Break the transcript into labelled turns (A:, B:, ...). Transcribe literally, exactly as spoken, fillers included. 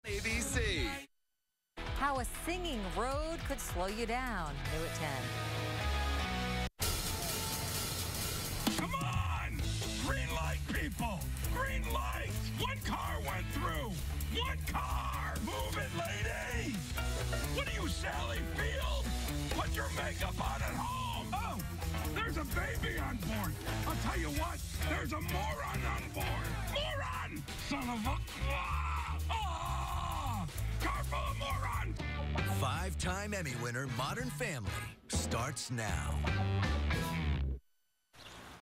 A: A B C.
B: How a singing road could slow you down. New at ten.
C: Come on! Green light, people! Green light! One car went through! One car! Move it, lady! What are you, Sally Field? Put your makeup on at home! Oh, there's a baby on board! I'll tell you what, there's a moron on board! Moron! Son of a... Ah! Car full of moron!
A: Five-time Emmy winner Modern Family starts now.